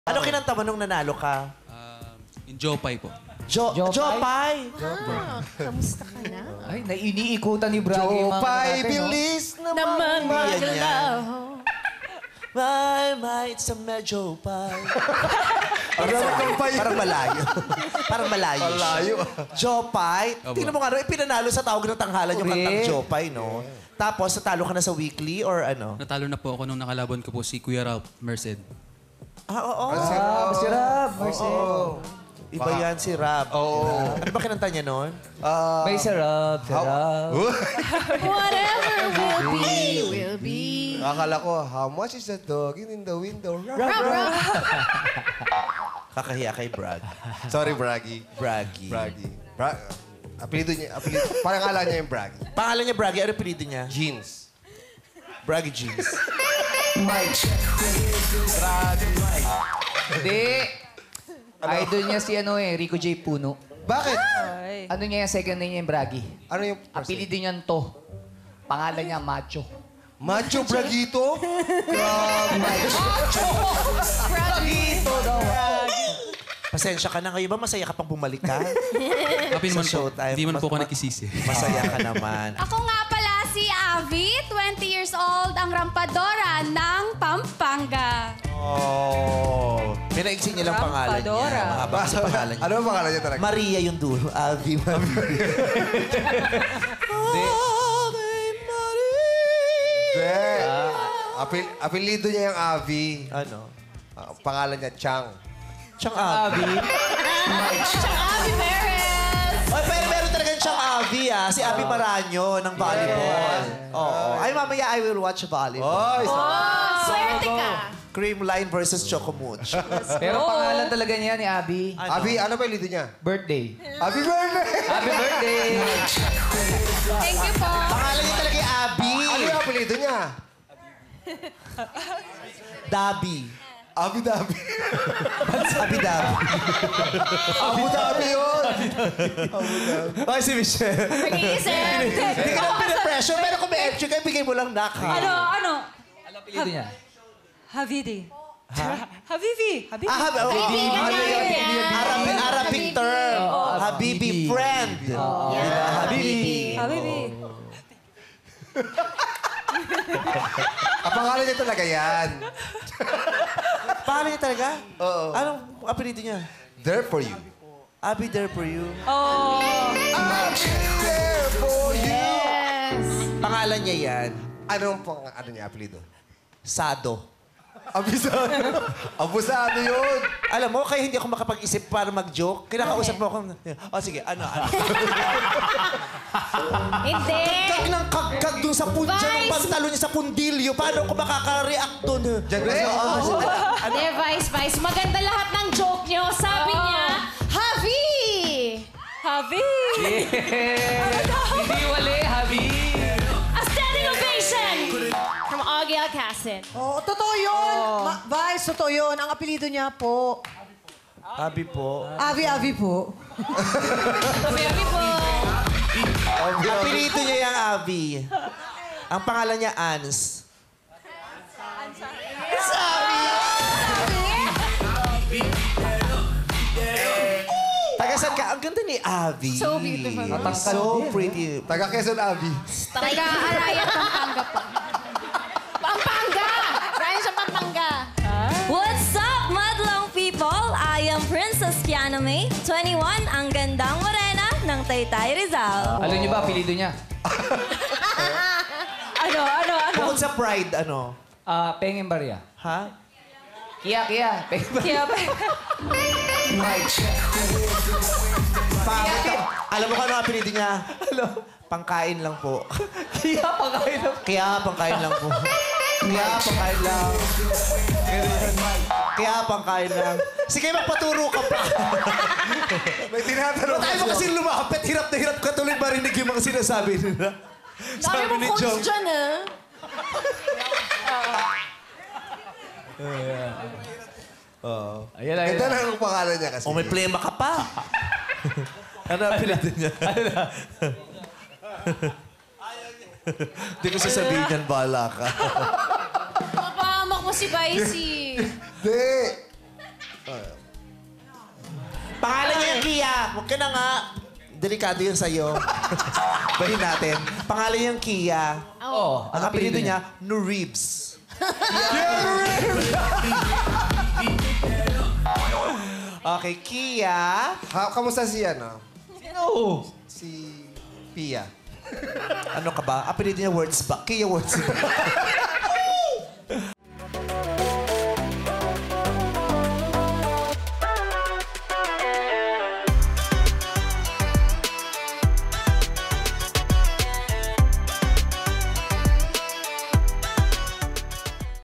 Ano kinanta mo nung nanalo ka? Yung Jopay po. Jopay? Kamusta ka na? Ay, iniikutan ni Bragi yung mga Jopay, natin, no? bilis Naman magalaw. My, it's a medyo pie. Parang malayo. Parang malayo. Malayo. Jopay. Opo. Tingnan mo nga, pinanalo sa tawag ng tanghalan yung Correct. kantang Jopay, no? Tapos, natalo ka na sa weekly or ano? Natalo na po ako nung nakalaban ko po si Kuya Ralph Merced. Oo. Si Rab, Marcel. Iba yan si Rab. Oo. Ano ba kinanta niya noon? May si Rab, si Rab. Whatever will be. Akala ko, how much is that dog in the window? Kakahiya kay Brad. Sorry, Braggy. Braggy. Braggy. Apelido niya, parang akala niya yung Braggy. Pangalan niya Braggy. Ano pinito niya? Jeans. Braggy Jeans. Hindi. Idol niya si Rico J. Puno. Bakit? Ano niya yung second name niya yung Bragi? Ano yung Apelido niya to. Pangalan niya Macho. Macho Braguito? Bragito daw. Pasensya ka na. Ngayon ba masaya ka pang bumalik ka? Happy naman Sa po. showtime. Hindi man po ako nakisisi. Masaya ka naman. Ako nga pala si Avi, 20 years old, ang rampadora ng Pampanga. Oh. May naigsin niya lang pangalan niya. Rampadora. Mahaba sa pangalan niya. Ano ang pangalan niya talaga? Maria yung dulo. Avi Maria. Hindi. Apelido niya yung Avi. Ano? Pangalan niya Chang. Siyang Avi. Siyang Abby Perez. Oh, pero meron talaga siyang Avi, ah. Si Avi Maranyo ng volleyball. Oo. Ay, mamaya I will watch volleyball. Swerte ka. Cream line versus Chocomooch. Pero pangalan talaga niya ni Abby. Avi, ano ba apelido niya? Birthday. Happy birthday! Happy birthday! Thank you po. Pangalan niya talaga yung Abby. Ano yung apelido niya? Dabi. Abu Dhabi. Abu Dhabi. Abu Dhabi yun! Ay, si Michelle. Mag-iisip. Hindi ka lang pinapressure, pero kung may entry ka, bigay mo lang naka. Ano? Ano apelido niya? Havidi. Habibi. Habibi. Arabic term. Habibi friend. Habibi. Habibi. Ang pangalan niya talaga yan. Pangalan niya talaga? Oo. Anong apelido niya? There for you. I'll be there for you. Oh. I'll be there for you. Yes. Pangalan niya yan. Ano niya apelido? Sado. Abusado. Abusado yun. Alam mo, kaya hindi ako makapag-isip para mag-joke. Kinakausap mo ako. Sige, ano? Hindi. Kag ng kagkag dun sa punja ng pantalo niya sa pundilyo. Paano ako makaka-react dun? Diyan kasi Hindi, Vice. Maganda lahat ng joke niyo. Sabi niya, Havi! Havi! Hindi wali, Habi. A standing ovation from Augie Alcacid. Oo, totoo yun. Vice, totoo yun. Ang apelido niya po. Abi po. Avi po. Habi po. Apelyido niya yung Abi. Ang pangalan niya, Ans. Tagasan ka. Ang ganda ni Abi. So beautiful. So pretty. taga Quezon Avi. Taga-Arayat, Pampanga po. Pampanga! Ryan sa Pampanga. What's up, madlang people? I am Princess Kiana May, 21, ang gandang morena ng Taytay Rizal. Alam niyo ba apelido niya? Ano? Bukod sa pride, ano? Pengeng Barya. Ha? Kia. Pengeng Barya. Kaya ba? Pangit. Alam mo kung ano ang apelyido niya? Pangkain lang po. Kia, pagkain lang. Kaya pangkain lang po. Kaya pangkain lang. Kaya pangkain lang. Sige, magpaturo ka pa. May tinatanong Tayo mo kasi lumapit. Hirap na hirap ka tuloy marinig yung mga sinasabi nila. Dami mo quotes dyan, ah. Ayan. Ganda na ang pangalan niya kasi. O may plema ka pa. Ano ang apelyido niya? Hindi ko sasabihin yan, bahala ka. Papahamak mo si Vicey. Hindi. Huwag ka na nga. Delikado yun sa'yo. Bahin natin. Pangalan niyang Kia. Oo. Ang apelido niya, Nuribs. Okay, Kia. Kamusta si ano? Sino? Si Pia. Ano ka ba? Apelido niya words back. Kia words back.